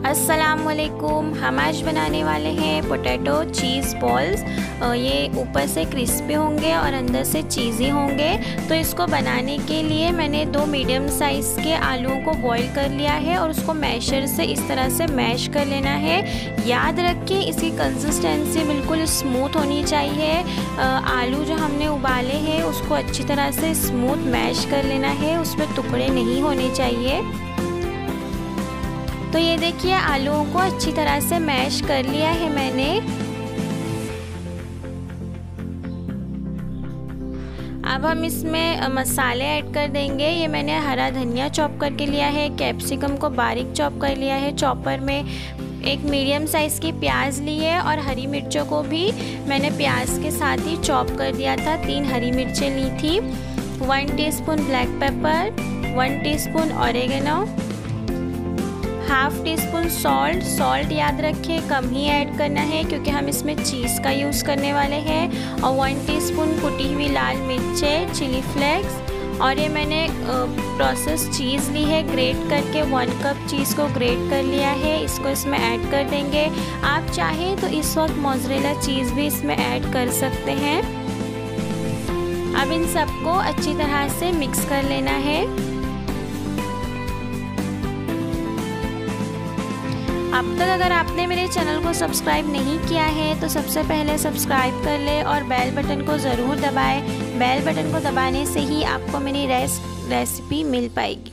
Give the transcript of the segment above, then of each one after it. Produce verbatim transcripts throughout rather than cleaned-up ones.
अस्सलामुअलैकुम। हम आज बनाने वाले हैं पोटैटो चीज़ बॉल्स। ये ऊपर से क्रिस्पी होंगे और अंदर से चीज़ी होंगे। तो इसको बनाने के लिए मैंने दो मीडियम साइज़ के आलूओं को बॉईल कर लिया है और उसको मैशर से इस तरह से मैश कर लेना है। याद रखें इसकी कंसिस्टेंसी बिल्कुल स्मूथ होनी चाहिए। आलू जो हमने उबाले हैं उसको अच्छी तरह से स्मूथ मैश कर लेना है, उसमें टुकड़े नहीं होने चाहिए। तो ये देखिए आलूओं को अच्छी तरह से मैश कर लिया है मैंने। अब हम इसमें मसाले ऐड कर देंगे। ये मैंने हरा धनिया चॉप करके लिया है, कैप्सिकम को बारीक चॉप कर लिया है चॉपर में, एक मीडियम साइज़ की प्याज ली है और हरी मिर्चों को भी मैंने प्याज के साथ ही चॉप कर दिया था। तीन हरी मिर्चें ली थी। One teaspoon black pepper, one teaspoon oregano, half teaspoon salt. Salt याद रखें कम ही ऐड करना है क्योंकि हम इसमें चीज़ का यूज़ करने वाले हैं। और वन टीस्पून कुटी हुई लाल मिर्चें, चिली फ्लेक्स। और ये मैंने प्रोसेस चीज़ ली है ग्रेट करके, वन कप चीज़ को ग्रेट कर लिया है, इसको इसमें ऐड कर देंगे। आप चाहें तो इस वक्त मोज़रेला चीज़ भी इसमें ऐड कर सकते हैं। अब इन सबको अच्छी तरह से मिक्स कर लेना है। अब तक अगर आपने मेरे चैनल को सब्सक्राइब नहीं किया है तो सबसे पहले सब्सक्राइब कर ले और बेल बटन को ज़रूर दबाएं। बेल बटन को दबाने से ही आपको मेरी रेस रेसिपी मिल पाएगी।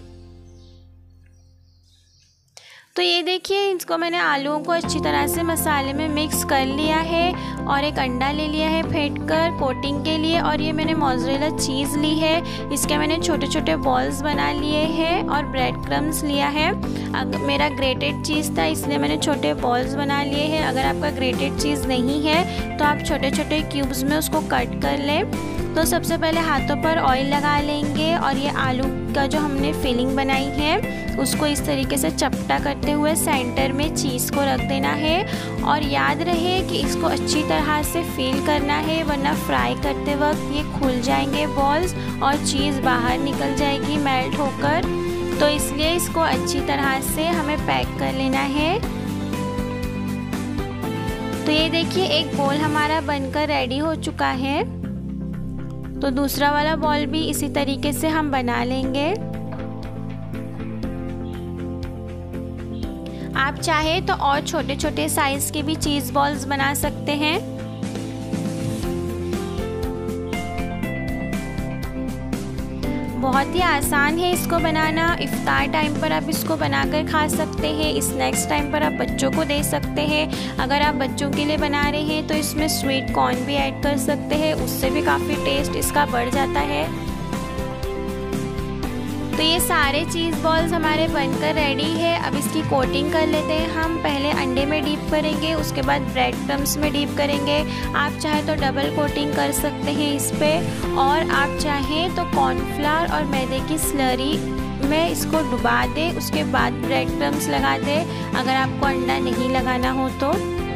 तो ये देखिए इसको मैंने आलूओं को अच्छी तरह से मसाले में मिक्स कर लिया है और एक अंडा ले लिया है फेंट कर कोटिंग के लिए। और ये मैंने मोज़रेला चीज़ ली है, इसके मैंने छोटे छोटे बॉल्स बना लिए हैं और ब्रेड क्रम्स लिया है। अगर मेरा ग्रेटेड चीज़ था इसलिए मैंने छोटे बॉल्स बना लिए हैं। अगर आपका ग्रेटेड चीज़ नहीं है तो आप छोटे छोटे क्यूब्स में उसको कट कर लें। तो सबसे पहले हाथों पर ऑयल लगा लेंगे और ये आलू का जो हमने फिलिंग बनाई है उसको इस तरीके से चपटा करते हुए सेंटर में चीज़ को रख देना है। और याद रहे कि इसको अच्छी तरह से फिल करना है वरना फ्राई करते वक्त ये खुल जाएंगे बॉल्स और चीज़ बाहर निकल जाएगी मेल्ट होकर। तो इसलिए इसको अच्छी तरह से हमें पैक कर लेना है। तो ये देखिए एक बॉल हमारा बनकर रेडी हो चुका है। तो दूसरा वाला बॉल भी इसी तरीके से हम बना लेंगे। आप चाहे तो और छोटे छोटे साइज़ के भी चीज़ बॉल्स बना सकते हैं। बहुत ही आसान है इसको बनाना। इफ्तार टाइम पर आप इसको बनाकर खा सकते हैं, स्नैक्स टाइम पर आप बच्चों को दे सकते हैं। अगर आप बच्चों के लिए बना रहे हैं तो इसमें स्वीट कॉर्न भी ऐड कर सकते हैं, उससे भी काफ़ी टेस्ट इसका बढ़ जाता है। तो ये सारे चीज़ बॉल्स हमारे बनकर रेडी है। अब इसकी कोटिंग कर लेते हैं हम। पहले अंडे में डीप करेंगे, उसके बाद ब्रेड क्रम्स में डीप करेंगे। आप चाहे तो डबल कोटिंग कर सकते हैं इस पर, और आप चाहें तो कॉर्नफ्लावर और मैदे की स्लरी में इसको डुबा दें, उसके बाद ब्रेड क्रम्स लगा दें अगर आपको अंडा नहीं लगाना हो तो।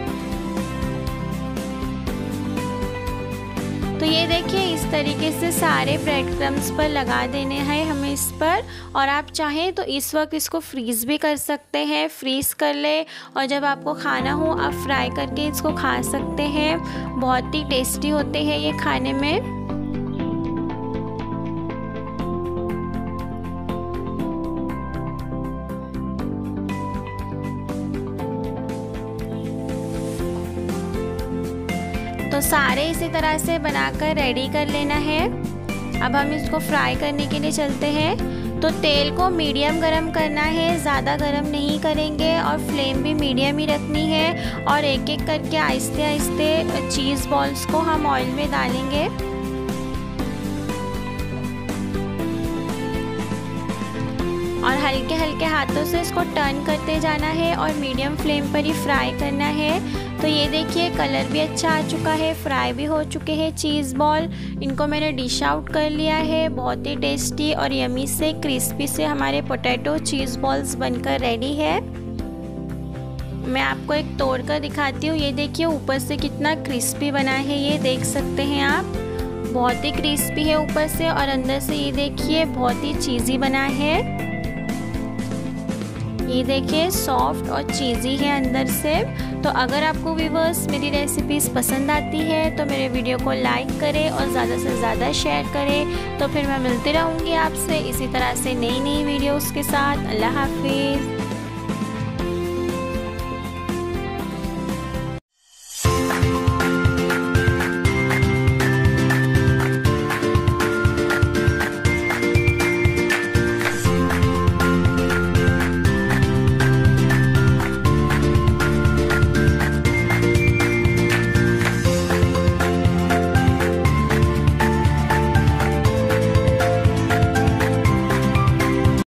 तो ये देखिए इस तरीके से सारे ब्रेड क्रम्स पर लगा देने हैं हमें इस पर। और आप चाहें तो इस वक्त इसको फ्रीज़ भी कर सकते हैं, फ्रीज़ कर ले और जब आपको खाना हो आप फ्राई करके इसको खा सकते हैं। बहुत ही टेस्टी होते हैं ये खाने में। तो सारे इसी तरह से बनाकर रेडी कर लेना है। अब हम इसको फ्राई करने के लिए चलते हैं। तो तेल को मीडियम गरम करना है, ज़्यादा गरम नहीं करेंगे और फ्लेम भी मीडियम ही रखनी है। और एक एक करके आहिस्ते आहिस्ते चीज़ बॉल्स को हम ऑयल में डालेंगे। और हल्के हल्के हाथों से इसको टर्न करते जाना है और मीडियम फ्लेम पर ही फ्राई करना है। तो ये देखिए कलर भी अच्छा आ चुका है, फ्राई भी हो चुके हैं चीज़ बॉल। इनको मैंने डिश आउट कर लिया है। बहुत ही टेस्टी और यमी से क्रिस्पी से हमारे पोटैटो चीज़ बॉल्स बनकर रेडी है। मैं आपको एक तोड़ कर दिखाती हूँ। ये देखिए ऊपर से कितना क्रिस्पी बना है, ये देख सकते हैं आप। बहुत ही क्रिस्पी है ऊपर से और अंदर से ये देखिए बहुत ही चीज़ी बना है। ये देखिए सॉफ्ट और चीज़ी है अंदर से। तो अगर आपको व्यूअर्स मेरी रेसिपीज़ पसंद आती है तो मेरे वीडियो को लाइक करें और ज़्यादा से ज़्यादा शेयर करें। तो फिर मैं मिलती रहूँगी आपसे इसी तरह से नई नई वीडियोस के साथ। अल्लाह हाफिज़।